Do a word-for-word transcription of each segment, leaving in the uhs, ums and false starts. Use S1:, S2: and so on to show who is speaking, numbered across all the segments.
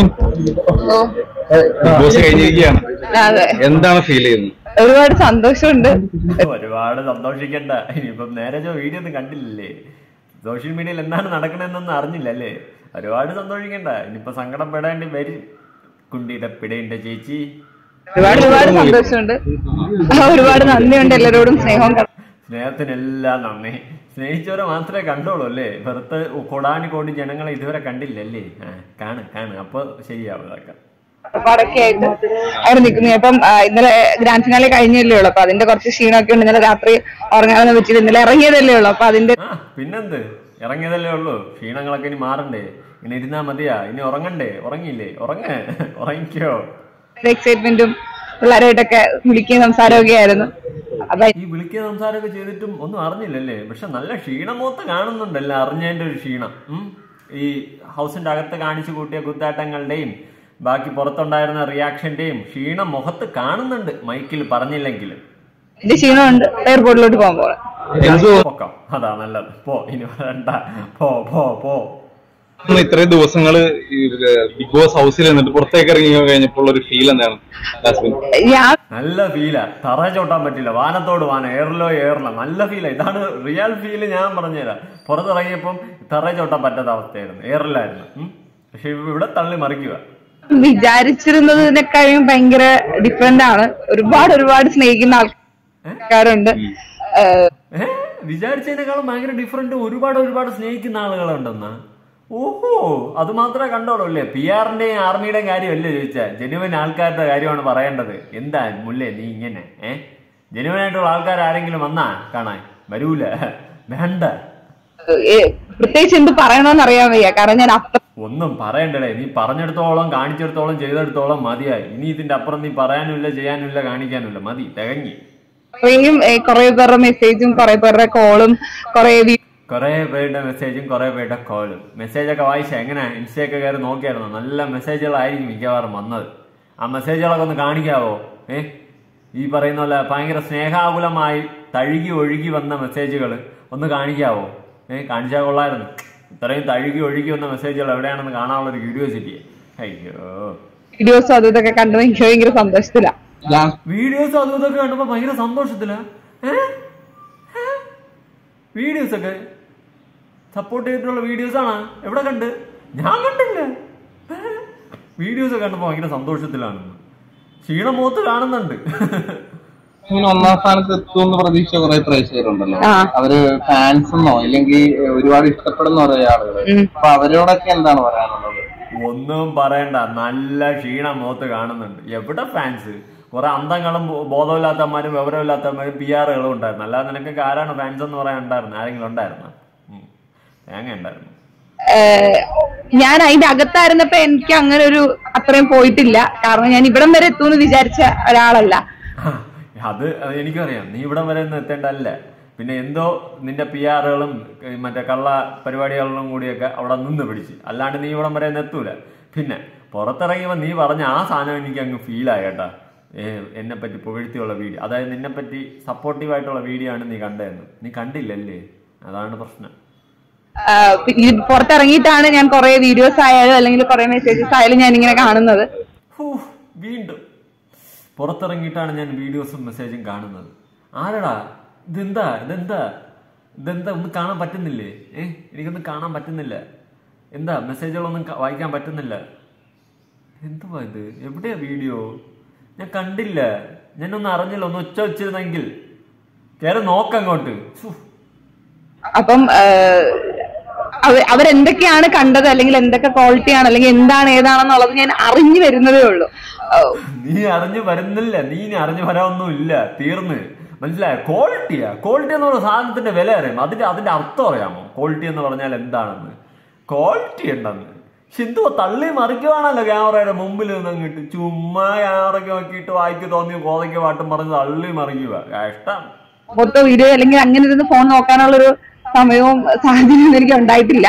S1: എന്താണ് ഫീൽ ചെയ്യുന്നത്?
S2: ഒരുപാട് സന്തോഷമുണ്ട്.
S3: ഒരുപാട് സന്തോഷിക്കണ്ട. ഇനിയിപ്പം നേരെ വീഡിയോ ഒന്നും കണ്ടില്ലേ, സോഷ്യൽ മീഡിയയിൽ എന്താണ് നടക്കണെന്നൊന്നും അറിഞ്ഞില്ലല്ലേ. ഒരുപാട് സന്തോഷിക്കണ്ട. ഇനിയിപ്പോ സങ്കടം പെടേണ്ടി വരും. കുണ്ടിയുടെ പിടേണ്ട ചേച്ചി.
S2: ഒരുപാട് ഒരുപാട് സന്തോഷമുണ്ട്. ഒരുപാട് നന്ദിയുണ്ട് എല്ലാരോടും. സ്നേഹം
S3: സ്നേഹത്തിനെല്ലാം നന്ദി. സ്നേഹിച്ചവരെ മാത്രമേ കണ്ടോളൂ അല്ലേ. വെറുതെ കൊടാനി കോടി ജനങ്ങളെ ഇതുവരെ കണ്ടില്ലല്ലേ. കാണ് കാണ് അപ്പൊ ശരിയാവും ഇതൊക്കെ.
S2: ഒരുപാടൊക്കെ ആയിട്ട് അവിടെ നിൽക്കുന്നു. ഇപ്പം ഇന്നലെ ഗ്രാൻഡ് ഫിനാലെ കഴിഞ്ഞല്ലേ ഉള്ളു. അപ്പൊ അതിന്റെ കുറച്ച് ക്ഷീണമൊക്കെ ഉണ്ട്. ഇന്നലെ രാത്രി ഉറങ്ങാനൊന്നും പറ്റില്ല. ഇന്നലെ ഇറങ്ങിയതല്ലേ ഉള്ളു. അപ്പൊ അതിന്റെ
S3: പിന്നെന്ത്, ഇറങ്ങിയതല്ലേ ഉള്ളൂ. ക്ഷീണങ്ങളൊക്കെ ഇനി മാറണ്ടേ. ഇനി ഇരുന്നാ മതിയാ. ഇനി ഉറങ്ങണ്ടേ? ഉറങ്ങിയില്ലേ? ഉറങ്ങ ഉറങ്ങിക്കോ.
S2: എക്സൈറ്റ്മെന്റും പിള്ളേരായിട്ടൊക്കെ വിളിക്കുകയും സംസാരമൊക്കെ ആയിരുന്നു. അപ്പൊ
S3: ഈ വിളിക്കുക സംസാരമൊക്കെ ചെയ്തിട്ടും ഒന്നും അറിഞ്ഞില്ലല്ലേ. പക്ഷെ നല്ല ക്ഷീണമൊത്ത് കാണുന്നുണ്ടല്ലോ. അറിഞ്ഞതിന്റെ ഒരു ക്ഷീണം. ഉം ഈ ഹൗസിന്റെ അകത്ത് കാണിച്ചു കൂട്ടിയ കുത്താട്ടങ്ങളുടെയും ബാക്കി പുറത്തുണ്ടായിരുന്ന റിയാക്ഷന്റെയും ക്ഷീണം മുഖത്ത് കാണുന്നുണ്ട്. മൈക്കിൽ പറഞ്ഞില്ലെങ്കിലും
S2: ക്ഷീണമുണ്ട്. എയർപോർട്ടിലോട്ട് പോകാൻ
S3: പോക്കാം. അതാ നല്ലത്. പോ, ഇനി വേണ്ട. പോ പോ പോ
S1: ഇത്രയും ദിവസങ്ങള് ബിഗ് ബോസ് ഹൗസിൽ നിന്നിട്ട് പുറത്തേക്ക് ഇറങ്ങി കഴിഞ്ഞപ്പോൾ ഒരു ഫീൽ എന്താണ്?
S3: നല്ല ഫീലാ. തറ ചോട്ടാൻ പറ്റില്ല. വാനത്തോട് വാന, എയറിലോ എയറിലോ. നല്ല ഫീലാ. ഇതാണ് റിയൽ ഫീല്. ഞാൻ പറഞ്ഞുതരാം. പുറത്തിറങ്ങിയപ്പം തറ ചോട്ടാൻ പറ്റാത്ത അവസ്ഥയായിരുന്നു. എയറിലായിരുന്നു. പക്ഷെ ഇവിടെ തള്ളി മറിക്കുക.
S2: വിചാരിച്ചിരുന്നതിനെക്കാളും ഭയങ്കര ഡിഫറെന്റ് ആണ്. ഒരുപാട് ഒരുപാട് സ്നേഹിക്കുന്ന ആൾക്കാരുണ്ട്.
S3: വിചാരിച്ചതിനേക്കാളും ഭയങ്കര ഡിഫറെന്റ്. ഒരുപാട് ഒരുപാട് സ്നേഹിക്കുന്ന ആളുകളുണ്ടെന്നാ. ഓഹോ, അത് മാത്രമേ കണ്ടോളൂ അല്ലേ. പി ആറിന്റെയും ആർമിയുടെയും കാര്യമല്ലേ ചോദിച്ചാ. ജെനുവൻ ആൾക്കാരുടെ കാര്യമാണ് പറയേണ്ടത്. എന്താ മുല്ലേ നീ ഇങ്ങനെ? ഏഹ് ജെനുവനായിട്ടുള്ള ആൾക്കാർ ആരെങ്കിലും വന്നാ കാണാൻ വരൂല. വേണ്ട.
S2: പ്രത്യേകിച്ച് എന്ത് പറയണമെന്ന് അറിയാൻ വയ്യ. കാരണം ഞാൻ
S3: ഒന്നും പറയണ്ടേ. നീ പറഞ്ഞെടുത്തോളം കാണിച്ചെടുത്തോളം ചെയ്തെടുത്തോളം മതിയായി. ഇനി ഇതിന്റെ അപ്പുറം നീ പറയാനുമില്ല, ചെയ്യാനുമില്ല, കാണിക്കാനുമില്ല. മതി, തികഞ്ഞി.
S2: കുറെ പേരുടെ മെസ്സേജും കുറെ പേരുടെ കോളും കുറെ
S3: കുറെ പേരുടെ മെസ്സേജും കുറെ പേരുടെ കോളും. മെസ്സേജൊക്കെ വായിച്ച എങ്ങനെ? ഇൻസ്റ്റയൊക്കെ കയറി നോക്കിയായിരുന്നു. നല്ല മെസ്സേജുകളായിരിക്കും മിക്കവാറും വന്നത്. ആ മെസ്സേജുകളൊക്കെ ഒന്ന് കാണിക്കാവോ? ഏഹ് ഈ പറയുന്ന പോലെ ഭയങ്കര സ്നേഹാകുലമായി തഴുകി ഒഴുകി വന്ന മെസ്സേജുകൾ ഒന്ന് കാണിക്കാവോ? ഏഹ് കാണിച്ചാൽ കൊള്ളായിരുന്നു. ഇത്രയും തഴുകി ഒഴുകി വന്ന മെസ്സേജുകൾ എവിടെയാണെന്ന് കാണാനുള്ള ഒരു ക്യൂരിയോസിറ്റി. അയ്യോ,
S2: വീഡിയോസ് അതും ഇതൊക്കെ കണ്ടു എനിക്ക് ഭയങ്കര സന്തോഷത്തിലാ.
S3: വീഡിയോസ് അതും ഇതൊക്കെ കണ്ടപ്പോ ഭയങ്കര സന്തോഷത്തിലാ. ഏഹ് വീഡിയോസ് ഒക്കെ സപ്പോർട്ട് ചെയ്തിട്ടുള്ള വീഡിയോസ് ആണ്. എവിടെ കണ്ട്? ഞാൻ കണ്ടില്ല. വീഡിയോസ് ഒക്കെ കണ്ടപ്പോ ഭയങ്കര സന്തോഷത്തിലാണ്. ക്ഷീണം മുഖത്ത് കാണുന്നുണ്ട്.
S1: ഇങ്ങനെ ഒന്നാം സ്ഥാനത്ത് എത്തുമെന്ന് പ്രതീക്ഷ കുറെ പ്രേക്ഷകരുണ്ടല്ലോ. അവര് ഫാൻസെന്നോ ഇല്ലെങ്കിൽ ഒരുപാട് ഇഷ്ടപ്പെടുന്ന ഓരോ ആളുകള്. അപ്പൊ അവരോടൊക്കെ എന്താണ് പറയാനുള്ളത്?
S3: ഒന്നും പറയണ്ട. നല്ല ക്ഷീണം മുഖത്ത് കാണുന്നുണ്ട്. എവിടെ ഫാൻസ്? കുറെ അന്തങ്ങളും ബോധമില്ലാത്തമാരും വിവരമില്ലാത്തമാരും പി ആറുകളും ഉണ്ടായിരുന്നു. അല്ലാതെ നിനക്കൊക്കെ ആരാണ് ഫാൻസ് എന്ന് പറയാൻ ഉണ്ടായിരുന്നു? ആരെങ്കിലും ഉണ്ടായിരുന്നു? തേങ്ങ ഉണ്ടായിരുന്നു.
S2: ഞാൻ അതിന്റെ അകത്തായിരുന്നപ്പോ എനിക്ക് അങ്ങനെ ഒരു അത്രയും പോയിട്ടില്ല. കാരണം ഞാൻ ഇവിടം വരെ എത്തുമെന്ന് വിചാരിച്ച ഒരാളല്ല.
S3: അത് എനിക്കറിയാം. നീ ഇവിടം വരെ ഒന്നും എത്തേണ്ടല്ല. പിന്നെ എന്തോ നിന്റെ പി ആറുകളും മറ്റേ കള്ള പരിപാടികളിലും കൂടിയൊക്കെ അവിടെ നിന്ന് പിടിച്ച്. അല്ലാണ്ട് നീ ഇവിടം വരെ ഒന്നും എത്തൂല. പിന്നെ പുറത്തിറങ്ങിയപ്പോൾ നീ പറഞ്ഞ ആ സാധനം എനിക്ക് അങ്ങ് ഫീലായി കേട്ടാ. എന്നെ പറ്റി പുകഴ്ത്തിയുള്ള വീഡിയോ, അതായത് നിന്നെ പറ്റി സപ്പോർട്ടീവായിട്ടുള്ള വീഡിയോ ആണ് നീ കണ്ടതെന്ന്. നീ കണ്ടില്ലല്ലേ? അതാണ് പ്രശ്നം.
S2: പുറത്തിറങ്ങിയിട്ടാണ് ഞാൻ കുറെ വീഡിയോസ് ആയാലും അല്ലെങ്കിൽ കുറെ മെസ്സേജസ് ആയാലും ഞാൻ ഇങ്ങനെ കാണുന്നത്.
S3: വീണ്ടും പുറത്തിറങ്ങിയിട്ടാണ് ഞാൻ വീഡിയോസും മെസ്സേജും കാണുന്നത്. ആരടാ ഇതെന്താ ഇതെന്താ ഇതെന്താ ഒന്നും കാണാൻ പറ്റുന്നില്ലേ? ഏഹ് എനിക്കൊന്നും കാണാൻ പറ്റുന്നില്ല. എന്താ മെസ്സേജുകളൊന്നും വായിക്കാൻ പറ്റുന്നില്ല. എന്തുവാ ഇത്? എവിടെയാ വീഡിയോ? ഞാൻ കണ്ടില്ല. ഞാനൊന്നും അറിഞ്ഞില്ല. ഒന്ന് ഒച്ച വെച്ചിരുന്നെങ്കിൽ കയറി നോക്കങ്ങോട്ട്.
S2: അപ്പം അവരെന്തൊക്കെയാണ് കണ്ടത്, അല്ലെങ്കിൽ എന്തൊക്കെ ക്വാളിറ്റിയാണ്, അല്ലെങ്കിൽ എന്താണ് ഏതാണെന്നുള്ളത് ഞാൻ അറിഞ്ഞു വരുന്നതേ ഉള്ളൂ.
S3: നീ അറിഞ്ഞു വരുന്നില്ല. നീ ഇനി അറിഞ്ഞു വരാനൊന്നും ഇല്ല. തീർന്ന് മനസ്സിലായ? ക്വാളിറ്റിയാ. ക്വാളിറ്റി എന്ന് പറഞ്ഞ സാധനത്തിന്റെ വില അറിയാം. അതിന്റെ അതിന്റെ അർത്ഥം അറിയാമോ? ക്വാളിറ്റി എന്ന് പറഞ്ഞാൽ എന്താണെന്ന്? ക്വാളിറ്റി ഉണ്ടെന്ന്. പക്ഷെ എന്തോ തള്ളി മറിക്കുവാണല്ലോ ക്യാമറയുടെ മുമ്പിൽ നിന്നങ്ങിട്ട്. ചുമ്മാ ക്യാമറയ്ക്ക് നോക്കിയിട്ട് വായിക്ക് തോന്നിയ കോതയ്ക്ക് പാട്ടും പറഞ്ഞ് തള്ളി മറിക്കുക. കഷ്ടം.
S2: ഫോട്ടോ വീഡിയോ അല്ലെങ്കിൽ അങ്ങനെ ഇരുന്ന് ഫോൺ നോക്കാനുള്ളൊരു സമയവും സാഹചര്യം എനിക്ക് ഉണ്ടായിട്ടില്ല.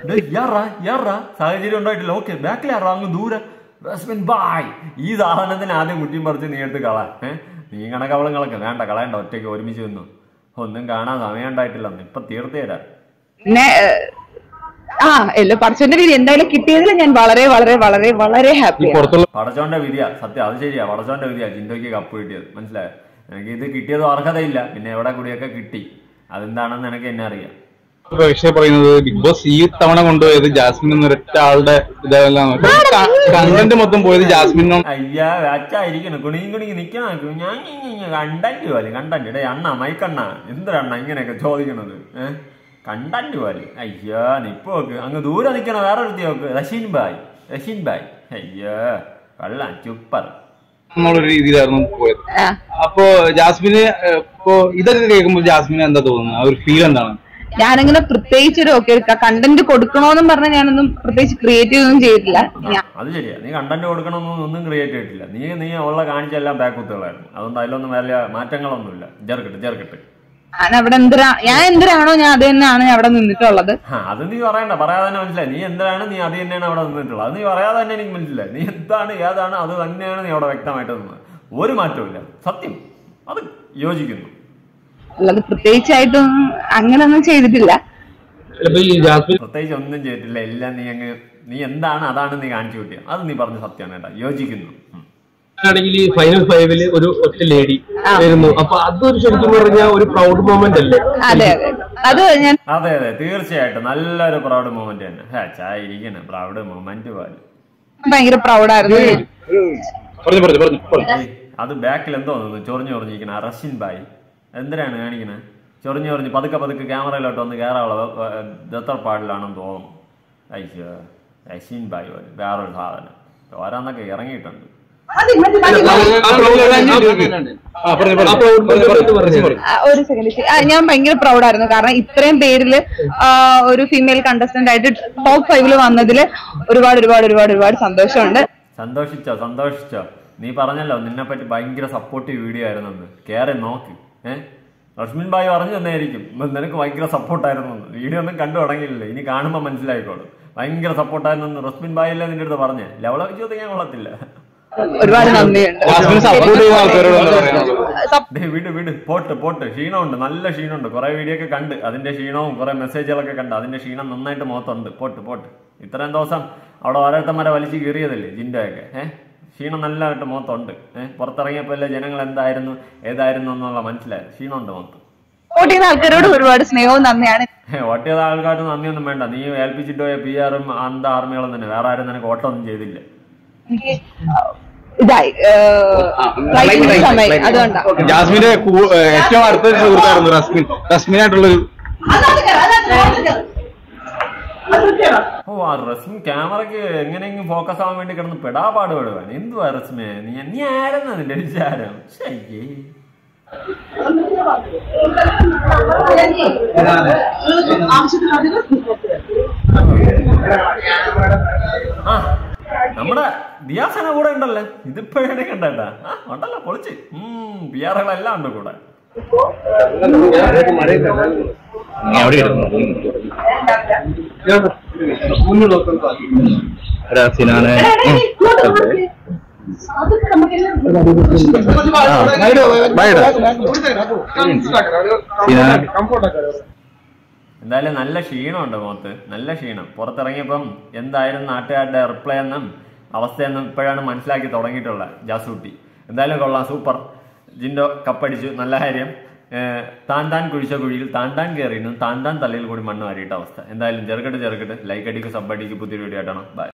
S3: സാഹചര്യം ഉണ്ടായിട്ടില്ല. ഓക്കെ, ബാക്കിലാറോ അങ്ങ് ദൂരെ ബായ്. ഈ സാധനത്തിന് ആദ്യം കുറ്റിയും പറിച്ച് നീ എടുത്ത് കള. ഏഹ് നീ കണക്കവളങ്ങളൊക്കെ വേണ്ട, കളയണ്ട. ഒറ്റയ്ക്ക് ഒരുമിച്ച് നിന്നു. ഒന്നും കാണാൻ സമയം ഉണ്ടായിട്ടില്ല. ഇപ്പൊ തീർത്ത് തരാം.
S2: പിന്നെ ആ എല്ലാം പടച്ചോന്റെ രീതി എന്തായാലും കിട്ടിയതിൽ ഞാൻ വളരെ വളരെ വളരെ വളരെ ഹാപ്പിയാണ്.
S3: പടച്ചോന്റെ വിധിയാ, സത്യം അത് ശരിയാ, പടച്ചോന്റെ വിധിയാ ജിൻഡോയ്ക്ക് കപ്പ് കിട്ടിയത്. മനസ്സിലായോ? എനിക്ക് ഇത് കിട്ടിയതും അർഹതയില്ല, പിന്നെ എവിടെ കൂടിയൊക്കെ കിട്ടി, അതെന്താണെന്ന് എനിക്ക് എന്നെ അറിയാം.
S1: വിഷയം പറയുന്നത് ബിഗ് ബോസ് ഈ തവണ കൊണ്ടുപോയത് ജാസ്മിൻ എന്നൊരൊറ്റ ആളുടെ ഇതെല്ലാം കണ്ടന്റ് മൊത്തം പോയത് ജാസ്മിനോ.
S3: അയ്യാ അച്ചായിരിക്കണം കുണിയും കുണിക്ക് നിക്കണം. ഞാൻ കണ്ടന്റ് പോലെ കണ്ടന്റ് ഇടേ അണ്ണ മൈക്കണ്ണ എന്തൊരണ്ണ ഇങ്ങനെയൊക്കെ ചോദിക്കണത്? ഏഹ് കണ്ടന്റ് പോലെ. അയ്യോ നിപ്പോ നോക്ക് അങ്ങ് ദൂരെ നിൽക്കണ വേറെ ഒരുത്തി നോക്ക്. റഷീൻ ബായ് റഷീൻ ബായ് അയ്യോ കള്ളാൻ ചുപ്പർ
S1: എന്നുള്ളൊരു രീതിയിലായിരുന്നു പോയത്. അപ്പോ ജാസ്മിന് ഇപ്പോ ഇതൊക്കെ കേൾക്കുമ്പോൾ ജാസ്മിന് എന്താ തോന്നുന്നത്? ആ ഒരു ഫീൽ എന്താണ്?
S2: ഞാനങ്ങനെ പ്രത്യേകിച്ച് ഒരു ഓക്കെ കണ്ടന്റ് കൊടുക്കണോന്നും പറഞ്ഞ ഞാനൊന്നും പ്രത്യേകിച്ച് ക്രിയേറ്റ് ഒന്നും ചെയ്തിട്ടില്ല.
S3: അത് ശരിയാ, നീ കണ്ടന്റ് കൊടുക്കണമെന്നൊന്നും ഒന്നും ക്രിയേറ്റ് ചെയ്തിട്ടില്ല. നീ നീ ഉള്ള കാണിച്ചെല്ലാം ബാക്ക് കുത്തുകളായിരുന്നു. അതുകൊണ്ട് അതിലൊന്നും വലിയ മാറ്റങ്ങളൊന്നുമില്ല. ചേർക്കട്ടെ ചേർക്കട്ടെ
S2: ഞാൻ അവിടെ എന്തിനാ ഞാൻ എന്തിനാണോ ഞാൻ അത് തന്നെയാണ് അവിടെ നിന്നിട്ടുള്ളത്.
S3: അത് നീ പറയണ്ട, പറയാതെ തന്നെ മനസ്സിലായി. നീ എന്താണ് നീ അത് തന്നെയാണ് അവിടെ നിന്നിട്ടുള്ളത്. അത് നീ പറയാതെ തന്നെ എനിക്ക് മനസ്സിലായി. നീ എന്താണ് ഏതാണ് അത് തന്നെയാണ് നീ അവിടെ വ്യക്തമായിട്ട് നിന്നത്. ഒരു മാറ്റവും സത്യം, അത് യോജിക്കുന്നു.
S2: അല്ലാതെ പ്രത്യേകിച്ചായിട്ടും അങ്ങനൊന്നും ചെയ്തിട്ടില്ല.
S3: പ്രത്യേകിച്ച് ഒന്നും ചെയ്തിട്ടില്ല. എല്ലാം നീ അങ്ങ് നീ എന്താണ് അതാണ് നീ കാണിച്ചു കിട്ടിയത്. അത് നീ പറഞ്ഞ സത്യമാണ് കേട്ടോ, യോജിക്കുന്നു.
S4: ആണെങ്കിൽ ഫൈനൽ ഫൈവില് ഒരു ഒറ്റ ലേഡി വരുന്നു. അപ്പൊ അതൊരു ശരിക്കും പറഞ്ഞാൽ ഒരു പ്രൗഡ് മൊമെന്റ് അല്ലേ?
S2: അതെ അതെ
S3: അതെ അതെ തീർച്ചയായിട്ടും നല്ലൊരു പ്രൗഡ് മൊമെന്റ് തന്നെ. ചായിരിക്കണ പ്രൗഡ് മൊമെന്റ് പോലെ
S2: ഭയങ്കര പ്രൗഡായിരുന്നു.
S3: അത് ബാക്കിൽ എന്തോ ചൊറിഞ്ഞു ചൊറിഞ്ഞിരിക്കണ റഷ്യൻ ബായ് എന്തിനാണ് കാണിക്കണേ? ചൊറിഞ്ഞു ചൊറിഞ്ഞ് പതുക്കെ പതുക്കെ ക്യാമറയിലോട്ട് വന്ന് കയറാനുള്ള ദത്തപ്പാടിലാണെന്ന് തോന്നുന്നു. അയ്യോ റഷ്യൻ ബായ് പോലെ വേറൊരു സാധനം ഓരോന്നൊക്കെ ഇറങ്ങിയിട്ടുണ്ട്.
S2: ഒരു സെക്കൻഡ്, ഞാൻ ഭയങ്കര പ്രൗഡായിരുന്നു. കാരണം ഇത്രയും പേരില് ഒരു ഫീമെയിൽ കണ്ടസ്റ്റന്റ് ആയിട്ട് ടോപ്പ് ഫൈവില് വന്നതില് ഒരുപാട് ഒരുപാട് ഒരുപാട് ഒരുപാട് സന്തോഷമുണ്ട്.
S3: സന്തോഷിച്ചോ സന്തോഷിച്ചോ നീ പറഞ്ഞല്ലോ നിന്നെ പറ്റി ഭയങ്കര സപ്പോർട്ടീവ് വീഡിയോ ആയിരുന്നു. കേറി നോക്ക്. ഏഹ് റഷ്മിൻ ബായ് പറഞ്ഞു തന്നെയായിരിക്കും നിനക്ക് ഭയങ്കര സപ്പോർട്ടായിരുന്നു. വീഡിയോ ഒന്നും കണ്ടു തുടങ്ങിയില്ലേ, ഇനി കാണുമ്പോൾ മനസ്സിലായിക്കോളും. ഭയങ്കര സപ്പോർട്ടായിരുന്നു റഷ്മിൻ ബായ് അല്ലേ നിന്റെ അടുത്ത് പറഞ്ഞേ. ലവളൊക്കെ ചോദിക്കാൻ കൊള്ളത്തില്ല.
S2: ഒരുപാട് നന്ദിയുണ്ട്.
S3: വീട് വീട് പോട്ട് പോട്ട് ക്ഷീണമുണ്ട്, നല്ല ക്ഷീണമുണ്ട്. കുറെ വീഡിയോ ഒക്കെ കണ്ട് അതിന്റെ ക്ഷീണവും കുറെ മെസ്സേജുകളൊക്കെ കണ്ട് അതിന്റെ ക്ഷീണം നന്നായിട്ട് മുഖത്തുണ്ട്. പോട്ട് പോട്ട് ഇത്രയും ദിവസം അവിടെ ഓരോരുത്തന്മാരെ വലിച്ചു കീറിയതല്ലേ ജിൻഡോയൊക്കെ. ഏഹ് ക്ഷീണം നല്ലതായിട്ട് മുഖത്തുണ്ട്. ഏഹ് പുറത്തിറങ്ങിയപ്പോ അല്ലേ ജനങ്ങൾ എന്തായിരുന്നു ഏതായിരുന്നു എന്നുള്ള മനസ്സിലായി. ക്ഷീണമുണ്ട് മുഖത്ത്.
S2: വോട്ട് ചെയ്ത ആൾക്കാരോട് ഒരുപാട് സ്നേഹവും നന്ദിയാണ്.
S3: വോട്ട് ചെയ്ത ആൾക്കാർക്ക് നന്ദിയൊന്നും വേണ്ട. നീ ഏൽപ്പിച്ചിട്ട് പോയ പി ആറും അന്ത ആർമികളും തന്നെ, വേറെ ആരും നിനക്ക് വോട്ടൊന്നും ചെയ്തില്ല.
S2: ഇതായി അതുകൊണ്ടാണ്
S1: ജാസ്മിന്റെ ഏറ്റവും അടുത്ത സുഹൃത്തായിരുന്നു റസ്മിൻ. റസ്മിനായിട്ടുള്ളൊരു
S3: ഓ ആ റസ്മിൻ ക്യാമറക്ക് എങ്ങനെയെങ്കിലും ഫോക്കസ് ആവാൻ വേണ്ടി കിടന്ന് പെടാപാട് പെടുവാണ്. എന്തുവാ റസ്മേ നീ നീ ആരെന്നാ നിന്റെ വിചാരം? ശരിയേ ആ നമ്മുടെ ബിയാസന കൂടെ ഉണ്ടല്ലേ, ഇതിപ്പോ എവിടെ കണ്ടേട്ടാ? ആ ഉണ്ടല്ലോ പൊളിച്ച്. ഉം ബിയാറുകളെല്ലാം ഉണ്ട് കൂടെ. എന്തായാലും നല്ല ക്ഷീണമുണ്ട് മുഖത്ത്, നല്ല ക്ഷീണം. പുറത്തിറങ്ങിയപ്പം എന്തായാലും നാട്ടുകാരുടെ റിപ്ലൈ എന്നും അവസ്ഥയെന്നും ഇപ്പോഴാണ് മനസ്സിലാക്കി തുടങ്ങിയിട്ടുള്ളത് ജാസൂട്ടി. എന്തായാലും കൊള്ളാം, സൂപ്പർ. ജിൻഡോ കപ്പടിച്ചു, നല്ല കാര്യം. താൻ താൻ കുഴിച്ച കുഴിയിൽ താൻ താൻ കയറിയിരുന്നു, താൻ താൻ തലയിൽ കൂടി മണ്ണ് വാരിയിട്ട അവസ്ഥ. എന്തായാലും ചെറുകെട്ട് ചെറുകെട്ട് ലൈക്ക് അടിക്കും, സബ് അടിക്കും. പുതിയൊരു വീഡിയോ ആയിട്ടാണ്. ബൈ.